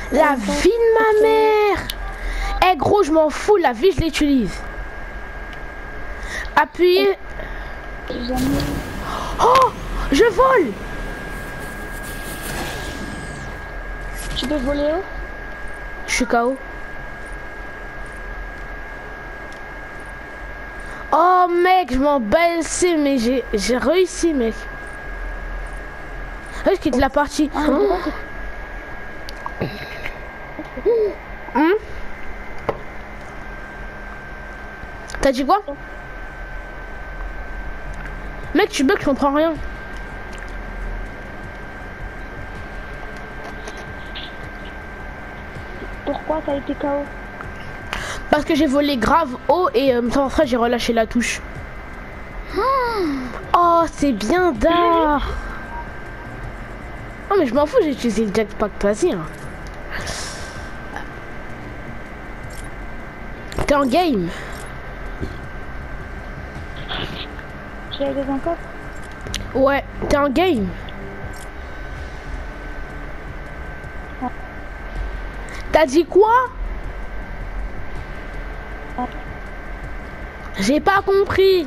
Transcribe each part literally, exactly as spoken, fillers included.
La vie de ma mère. Eh gros, je m'en fous, la vie je l'utilise. Appuyez. Oh, je vole. Tu peux voler où? Je suis K O. Oh mec, je m'en bats le cul, mais j'ai j'ai réussi mec. Ah, je quitte la partie. Ah, Hein? Hein? T'as dit quoi? Mec, tu bugs, je comprends rien. Pourquoi t'as été K O? Parce que j'ai volé grave haut et euh, sans fait j'ai relâché la touche. Oh, c'est bien d'art. Oh mais je m'en fous, j'ai utilisé le jackpack, vas-y. Hein. T'es en game? Tu as des encore? Ouais, t'es en game? Ouais. T'as dit quoi? Ouais. J'ai pas compris.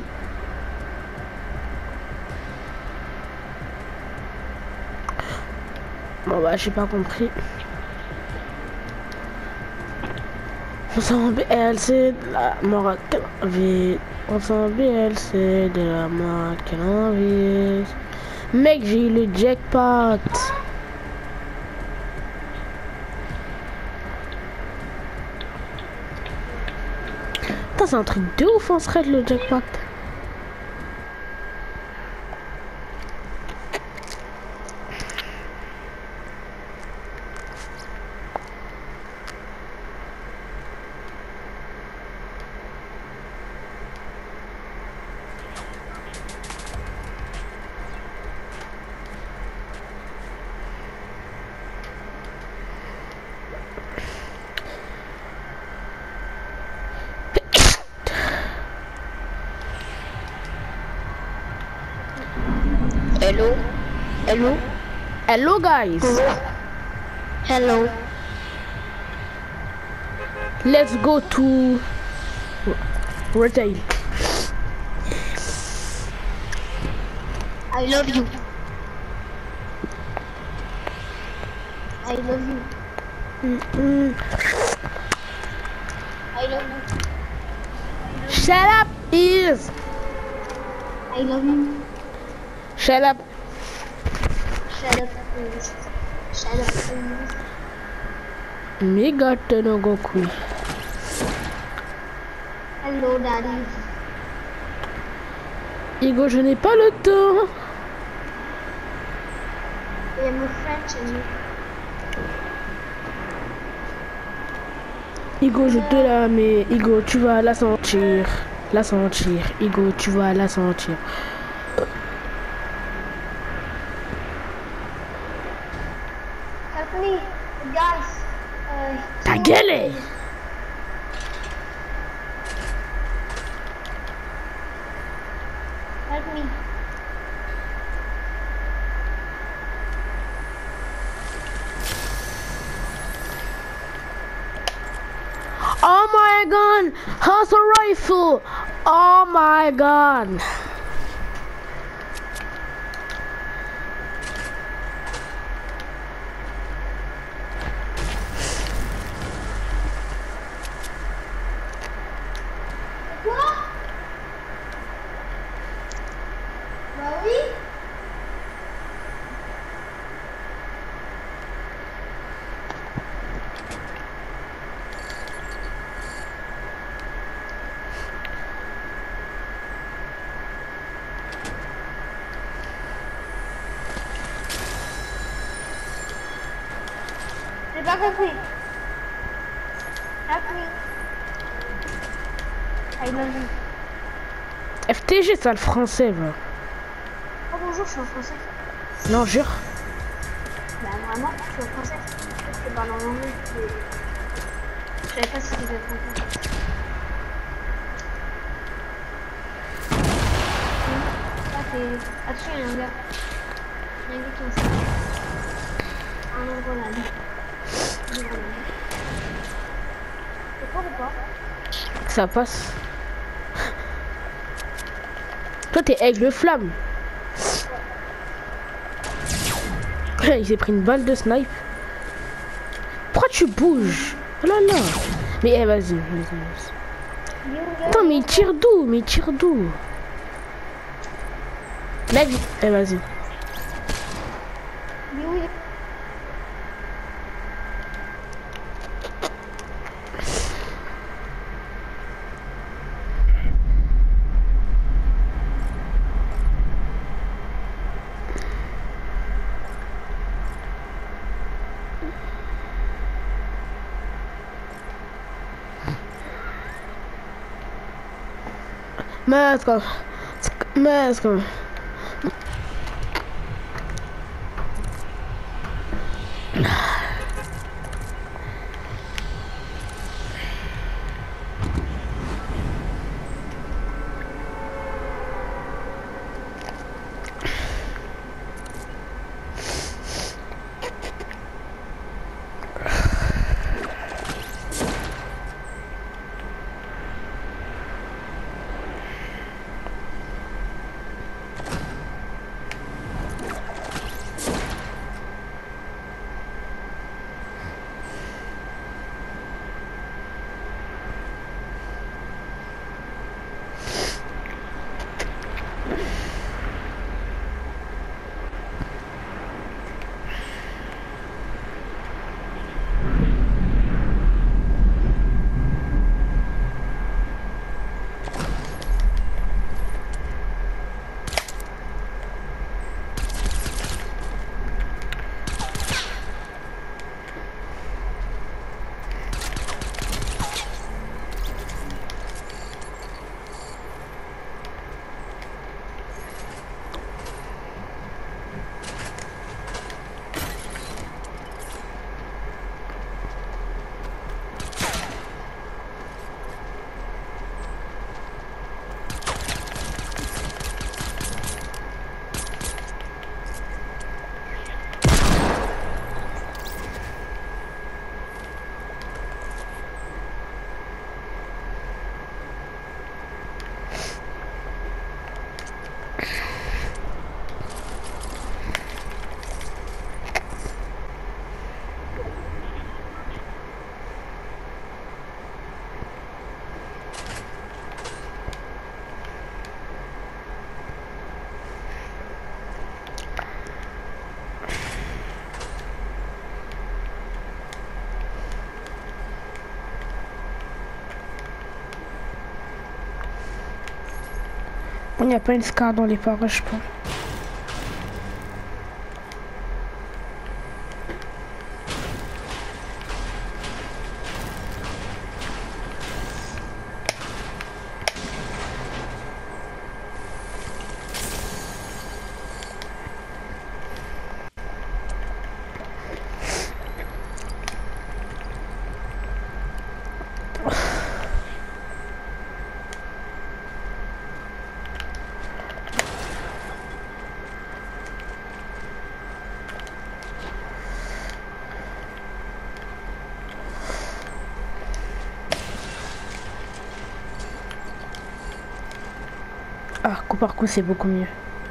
Bon bah j'ai pas compris. On s'en B L C de la mort à quelle envie. On s'en B L C de la mort à quelle envie. Mec, j'ai eu le jackpot. Putain, c'est un truc de ouf en serait le jackpot. Hello. Hello. Hello guys. Hello. Let's go to retail. I love you. I love you. Mm-mm. I love you. Shut up, ears. I love you. Shut up. Shut up, please. Shut up, please. Mega no Goku. Hello, daddy. Igo, je n'ai pas le temps. I am a French and you. Igo, je te la mets. Igo, tu vas la sentir. La sentir. Igo, tu vas la sentir. Help me, guys. Uh, Ta gueule est. Help me. Oh my god! How's a rifle? Oh my god! Quoi? Bah oui. J'ai pas compris. Help me. I love you. F T G, ça le français, va. Oh bonjour, je suis en français. Non, jure. Bah vraiment, je suis en français. Je parle en anglais. Mais... Je savais pas si c'était français. Ah, c'est... Attention, il y a un gars. Il y a un gars qui est en un endroit là. lui. ça passe. Toi t'es aigle flamme. Il s'est pris une balle de snipe. Pourquoi tu bouges? Oh là là. Mais eh, vas-y. Attends, mais il tire d'où? Mais il tire d'où? Mec, eh vas-y. Masque, masque. Il n'y a pas une scar dans les parages, je pense. Ah, coup par coup, c'est beaucoup mieux.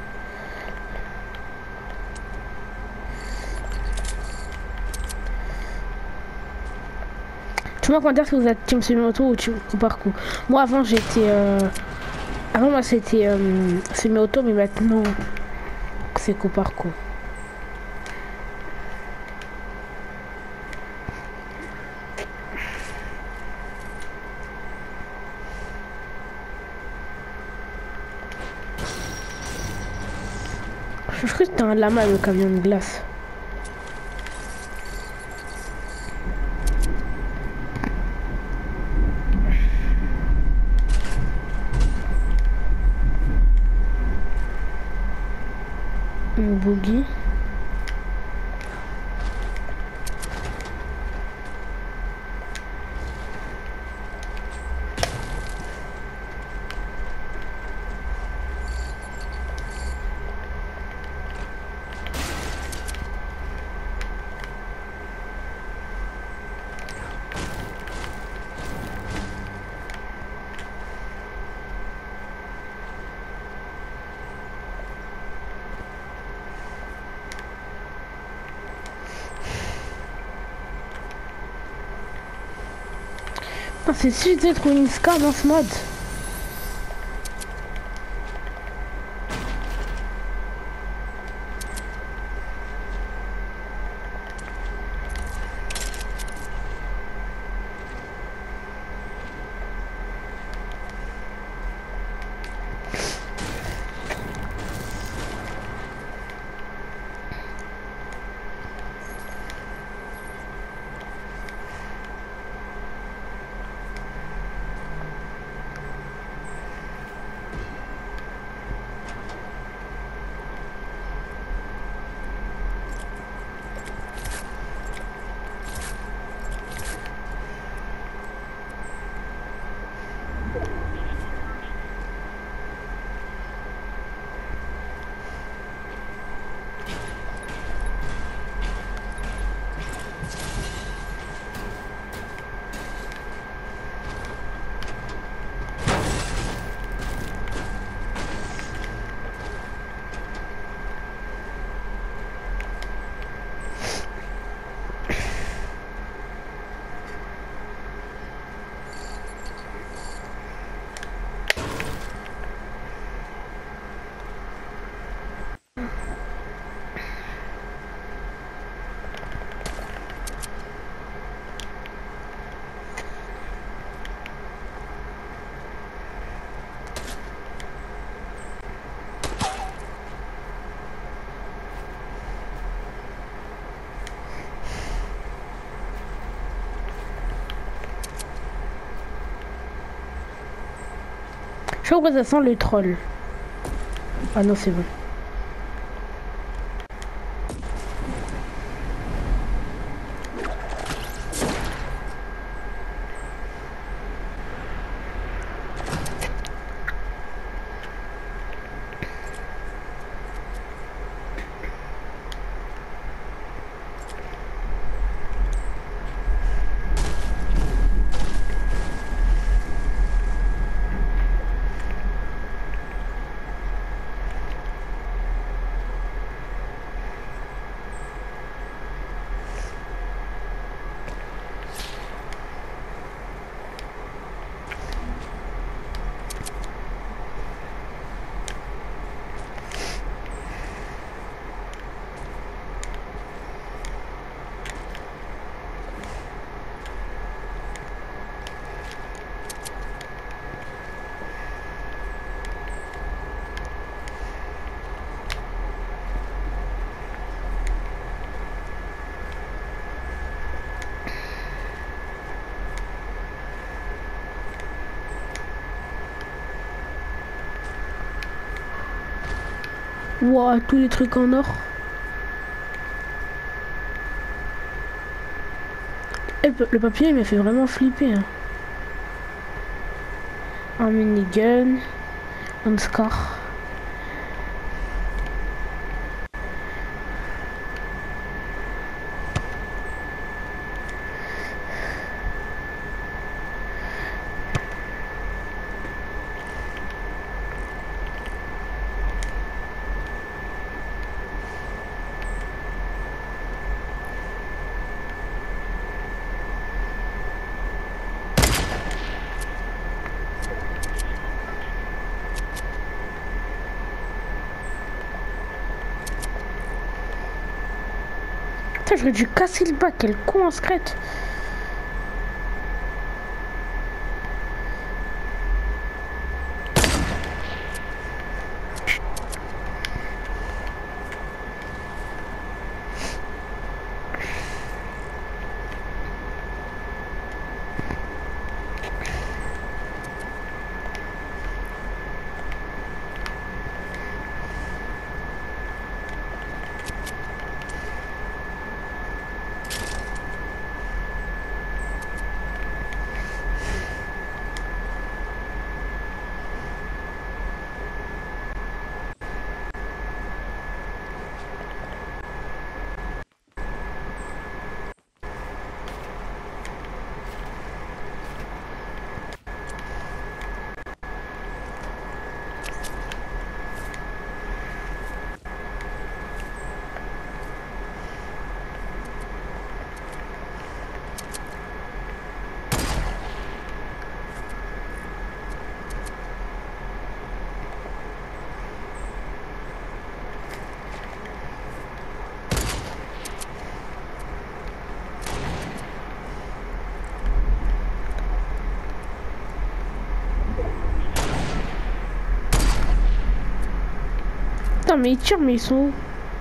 Tu m'as comment dire si vous êtes team semi-auto ou team coup par coup. Moi, avant, j'étais... Euh... Avant, moi, c'était euh, semi-auto, mais maintenant, c'est coup par coup. Je crois que c'était un lama, le camion de glace. Un boogie. Ah, c'est sûr de trouver une scar dans ce mode. Je crois que ça sent le troll. Ah non, c'est bon. Ouah, tous les trucs en or. Et le papier il m'a fait vraiment flipper. Hein. Un minigun, un scar. J'aurais dû casser le bac, quel con en secrète. Attends, mais ils tirent, mais ils sont où?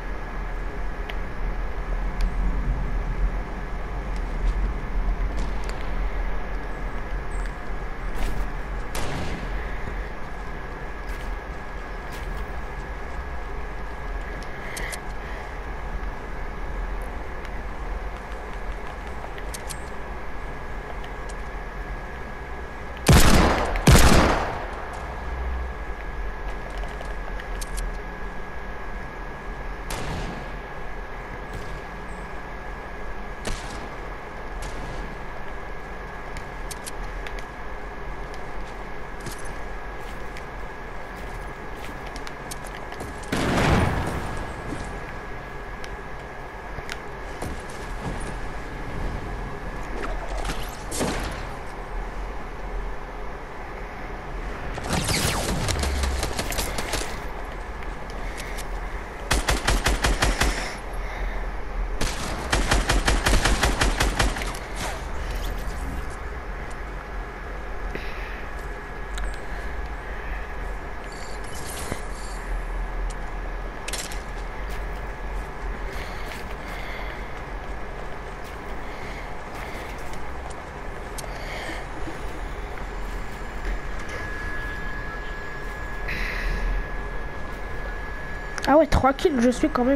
Ah ouais, trois kills, je suis quand même.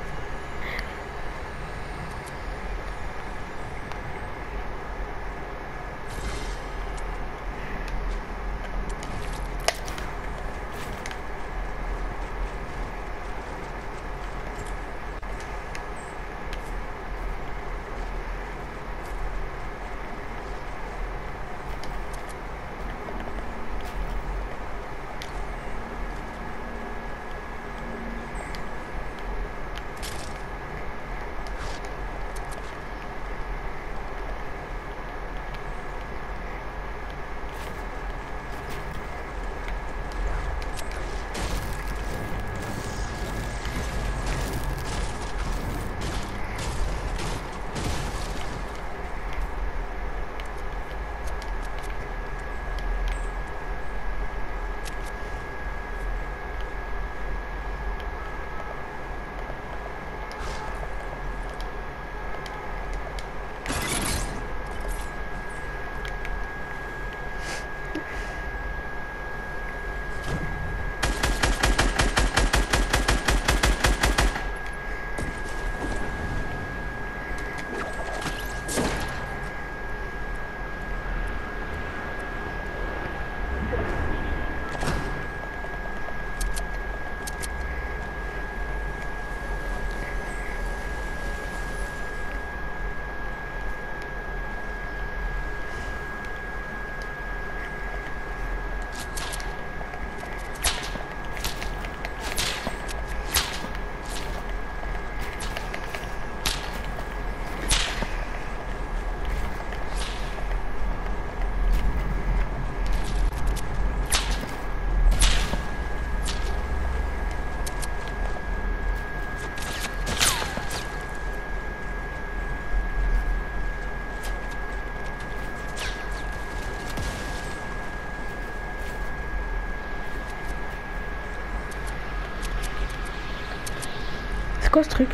C'est quoi ce truc?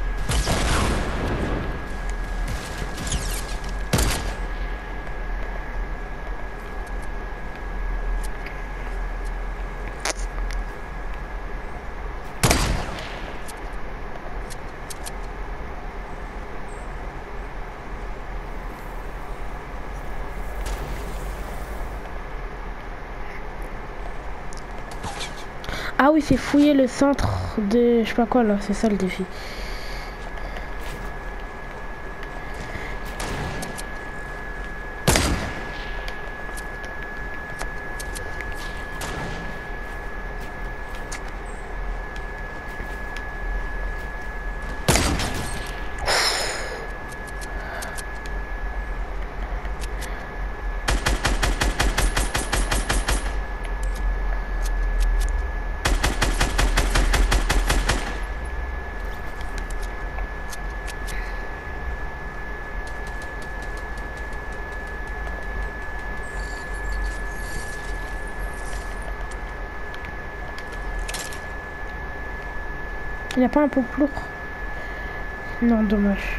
Ah oui, c'est fouiller le centre de... Je sais pas quoi là, c'est ça le défi. Il n'y a pas un peu plus lourd? Non, dommage.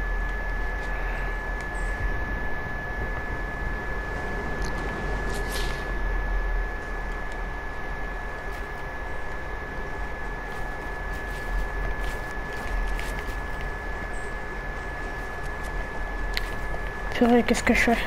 Purée, qu'est-ce que je fais?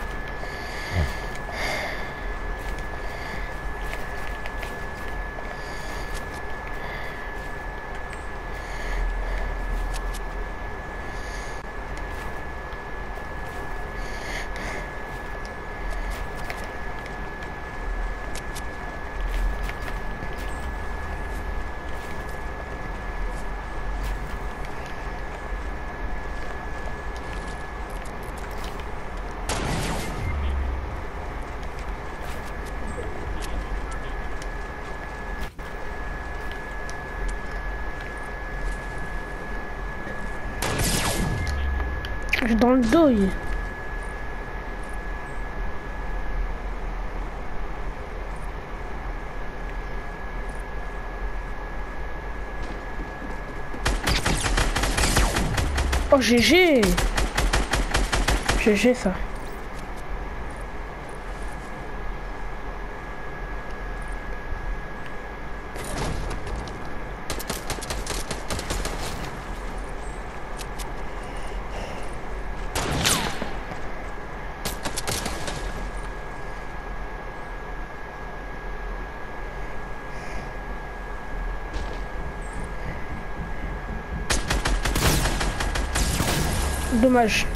Je suis dans le dos. Il... Oh G G. G G ça. Dommage.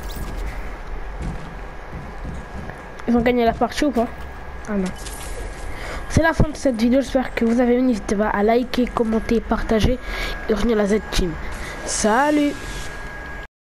Ils ont gagné la partie ou pas? Ah non. C'est la fin de cette vidéo. J'espère que vous avez aimé. N'hésitez pas à liker, commenter, partager et revenir à la Z Team. Salut!